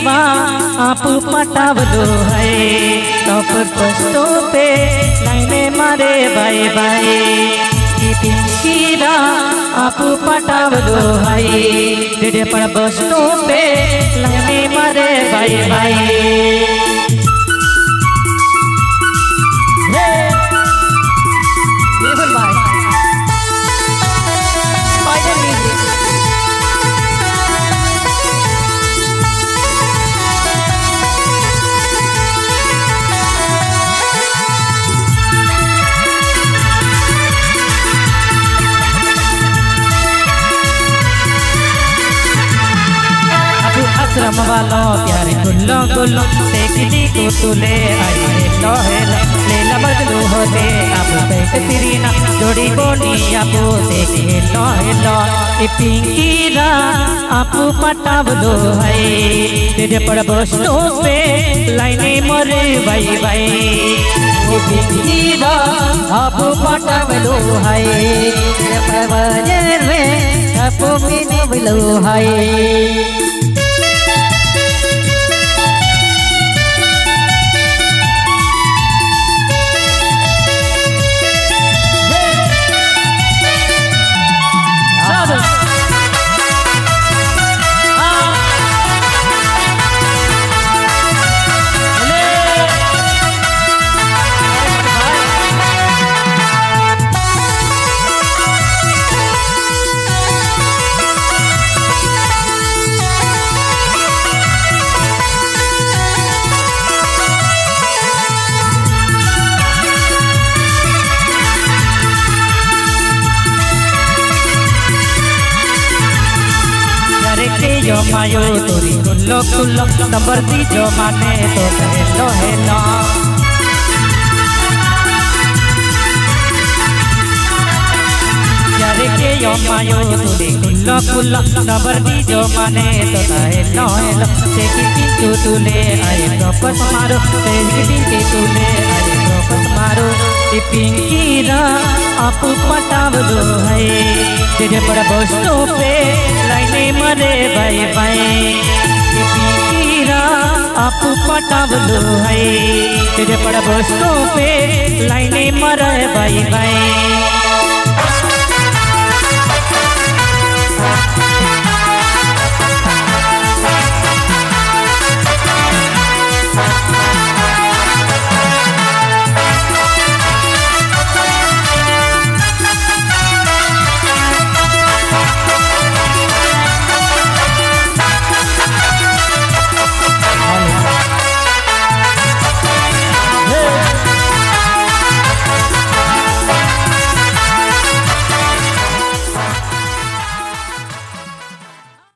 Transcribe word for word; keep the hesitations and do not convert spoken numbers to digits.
जीवा आप पटावलो है टॉप पोस्टों पे लाइने मारे बाय बाय पिंकीरा आप पटावलो है डेढ़ पर पोस्टों पे लाइने मारे बाय बाय आश्रम वालों प्यारे गुल्लो गुल्लो देखली को तुले आई हेलो हेलो लेला बदलू होते आप देख तिरीना जोड़ी बोली आप देख हेलो हेलो ये पिंकीरा आप पटावलो है तेरे पर बसों पे लाइने मरे बाई बाई ये पिंकीरा आप पटावलो है तेरे पर बाजार में आप मिलवलो है जो मायो तोरी कुल्लो कुल्लो नंबर दी जो माने तो हेलो हेलो यारे के यो मायो तोरी कुल्लो कुल्लो नंबर दी जो माने तो हेलो हेलो देखी पिंकू तुले आए ड्रॉपस मारो देखी पिंकी तुले आए ड्रॉपस मारो ये पिंकीरा आप पटावलो है तेरे पर बसों पे लाइने मरे बाय बाय ये पिंकीरा आप पटावलो है तेरे पर बसों पे लाइने मरे बाय बाय।